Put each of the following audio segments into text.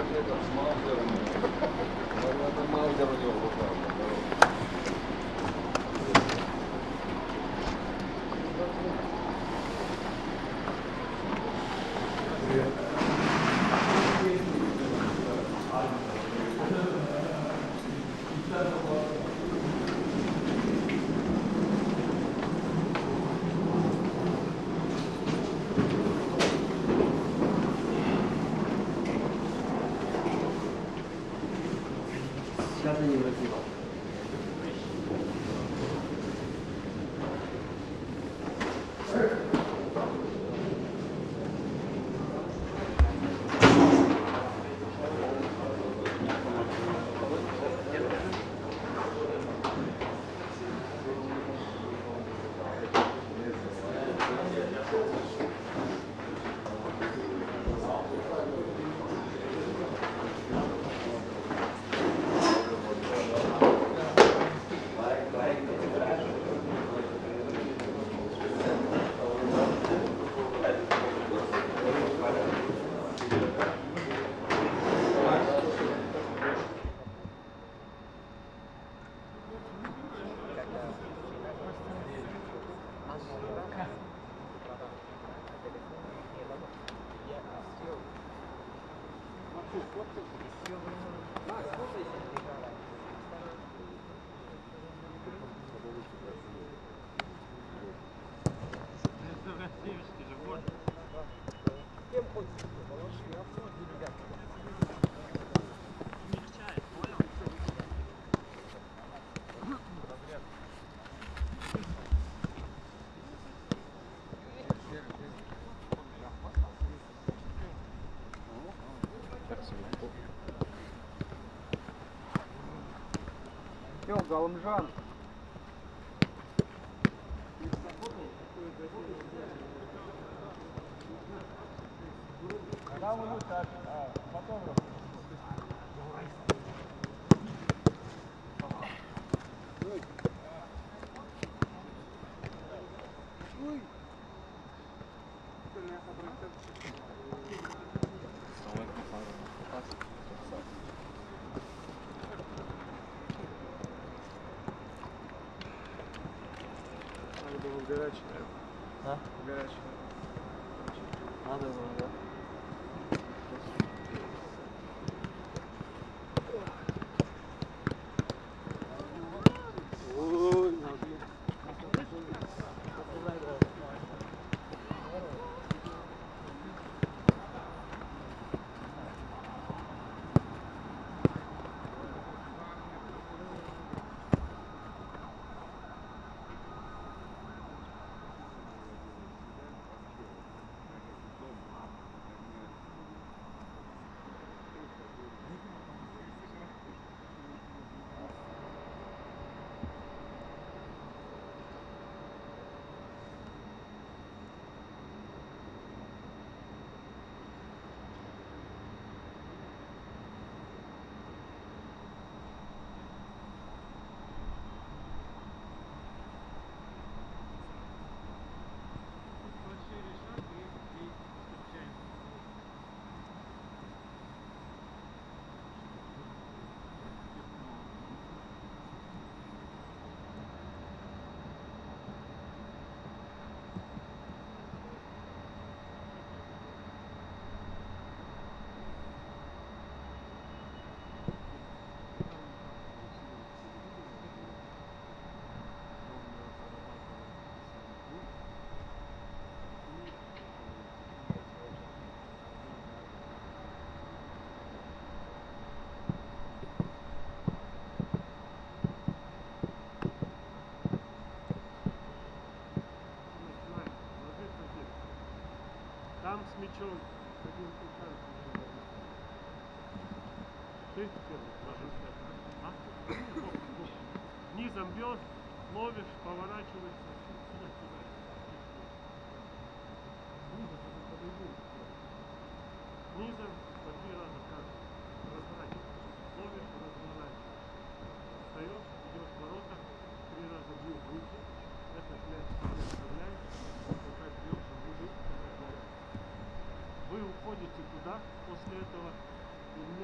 этот с Маузером. Это Маузер у него в руках. Сейчас я не вроде. Йо, Галымжан. Когда мы лучше, фотограф. Горячий. А? Горячий. Надо было, да? Там с мячом один кусает. Ты первый ложишься. А? Низом бьешь, ловишь, поворачиваешься. Сюда. Низом по 3 раза каждый. Разворачиваешься. Ловишь, разворачиваешься. Встаешь, идешь в ворота, 3 раза бьешь в руки. Этот мяч вставляешь, пока бьешь в руки. Вы уходите туда после этого, и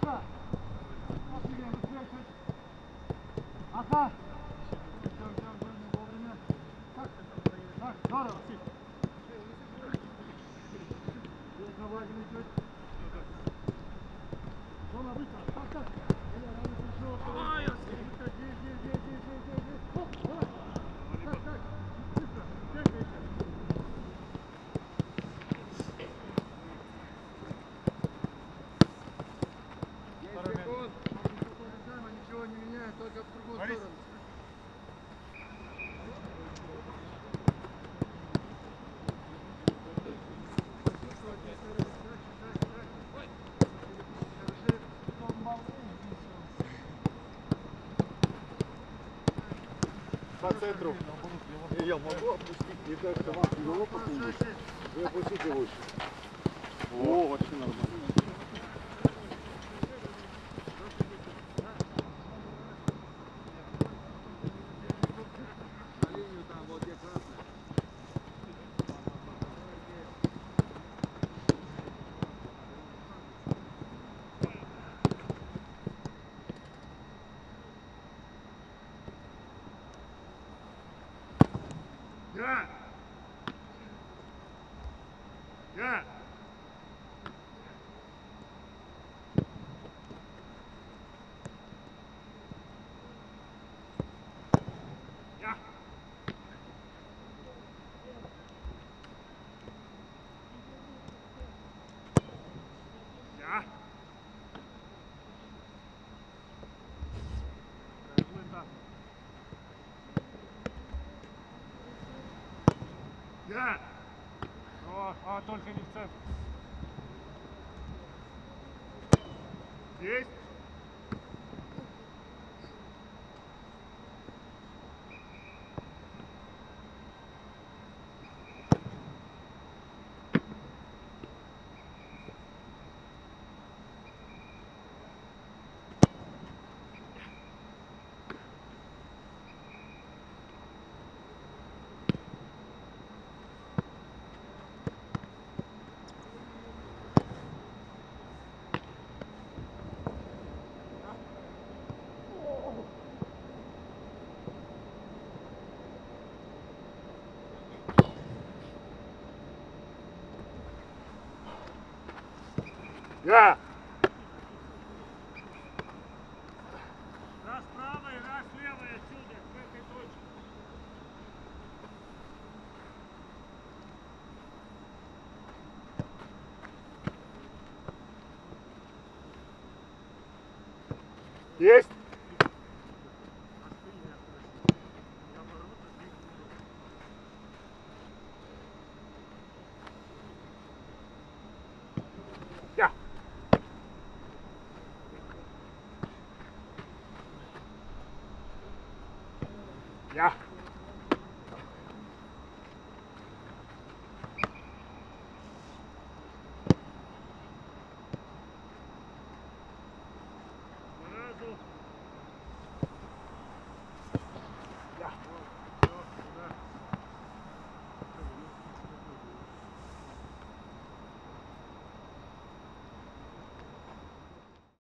быстро! Быстрее, быстрее, чуть. Ага! Все, вовремя. Так, здорово. Здесь наводим чуть. Зона быстро, так. Ничего не меняет, только в другую сторону. По центру. Я могу опустить, мне кажется, вам тяжело посадить. Вы опустите выше. О, вообще нормально. На линию там, вот где красная. Я! Я! Я! Я! Я! О, только не в центр. Есть? Я! Раз правый, раз левый отсюда, к этой точке. Есть? Я! Я!